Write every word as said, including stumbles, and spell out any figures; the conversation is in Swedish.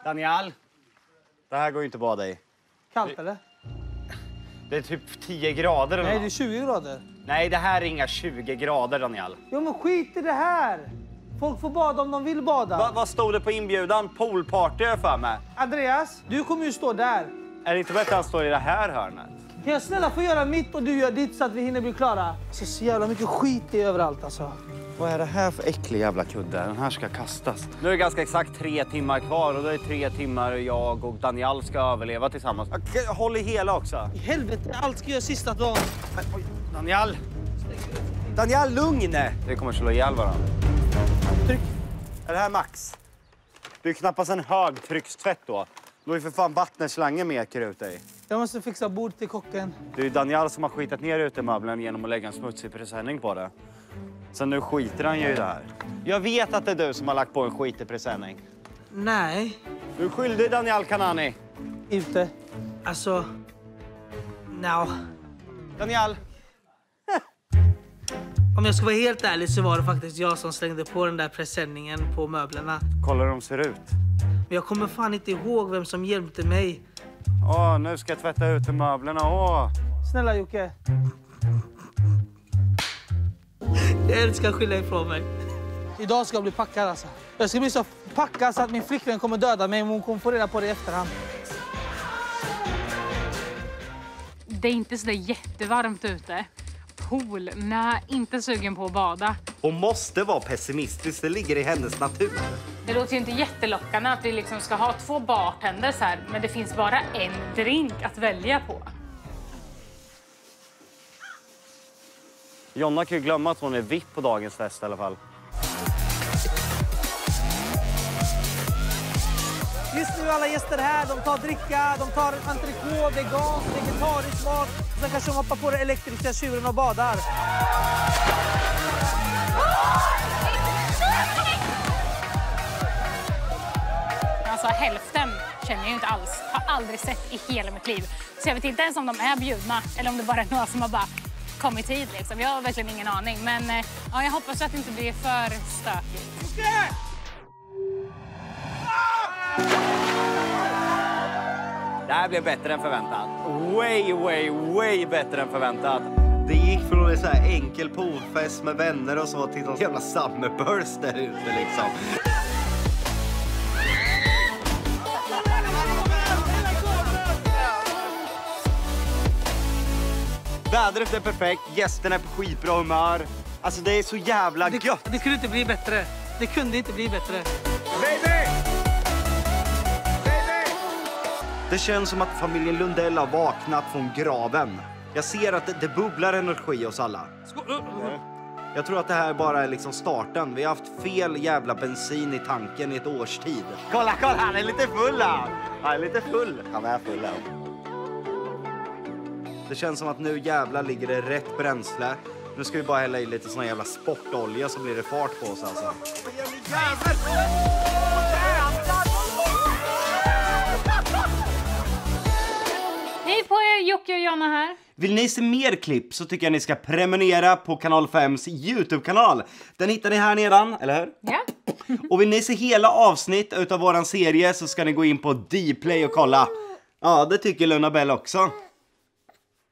Daniel, det här går ju inte att bada i. Kallt eller? Det är typ tio grader eller Nej, något. det är tjugo grader. Nej, det här är inga tjugo grader, Daniel. Jo, men skit i det här. Folk får bada om de vill bada. Va, vad stod det på inbjudan? Poolparty för mig. Andreas, du kommer ju stå där. Är det inte bättre att han står i det här hörnet? Kan jag snälla få göra mitt och du gör ditt så att vi hinner bli klara? Så så jävla mycket skit i överallt alltså. Vad är det här för äcklig jävla kudde? Den här ska kastas. Nu är det ganska exakt tre timmar kvar och det är tre timmar jag och Daniel ska överleva tillsammans. Håll i hela också. I helvete, allt ska göra sista dagen. Daniel! Daniel, lugn! Vi kommer slå ihjäl varandra. Tryck. Är det här max? Det är knappast en högtryckstvätt då. Då är för fan vattenslangen med ut dig. Jag måste fixa bord till kocken. Det är ju Daniel som har skitat ner utemöbeln genom att lägga en smutsig presenning på det. Så nu skiter han ju i det här. Jag vet att det är du som har lagt på en skitig presenning. Nej. Du är skyldig, Daniel Kanani. Ute. Alltså... No. Daniel. Om jag ska vara helt ärlig så var det faktiskt jag som slängde på den där presenningen på möblerna. Kolla hur de ser ut. Men jag kommer fan inte ihåg vem som hjälpte mig. Åh, nu ska jag tvätta ut möblerna. Åh. Snälla Jocke. Jag älskar att skylla ifrån mig. Idag ska jag bli packad alltså. Jag ska bli så packad så att min flickvän kommer döda mig, men hon kommer få reda på det i efterhand. Det är inte så där jättevarmt ute. Pool, nej, inte sugen på att bada. Hon måste vara pessimistisk, det ligger i hennes natur. Det låter ju inte jättelockande att vi liksom ska ha två bartenders här, men det finns bara en drink att välja på. Jonna kan ju glömma att hon är V I P på dagens fest i alla fall. Just nu är alla gäster här, de tar dricka, de tar entrecote, vegan, vegetarisk mat. Sen kanske de hoppar på den elektriska tjuren och badar. Alltså hälften känner jag ju inte alls. Har aldrig sett i hela mitt liv. Så jag vet inte ens om de är bjudna eller om det bara är några som har bara kommit hit liksom. Jag har verkligen ingen aning. Men ja, jag hoppas att det inte blir för stökigt. Det här blev bättre än förväntat. Way, way, way bättre än förväntat. Det gick från en så här enkel poolfest med vänner och så till någon jävla summerburst där ute liksom. Vädret är perfekt, gästerna är på skitbra humör. Alltså det är så jävla Det, gött. det kunde inte bli bättre. Det kunde inte bli bättre. Baby! Det känns som att familjen Lundell har vaknat från graven. Jag ser att det, det bubblar energi hos alla. Jag tror att det här bara är liksom starten. Vi har haft fel jävla bensin i tanken i ett års tid. Kolla, kolla, han är lite full han. Han är lite full. Han är full han. Det känns som att nu jävlar ligger det rätt bränsle. Nu ska vi bara hälla i lite sån jävla sportolja så blir det fart på oss alltså. Hej på er, Jocke och Jonna här. Vill ni se mer klipp så tycker jag ni ska prenumerera på Kanal fems YouTube-kanal. Den hittar ni här nedan, eller hur? Ja. Och vill ni se hela avsnitt utav våran serie så ska ni gå in på Dplay och kolla. Ja, det tycker Luna Bell också.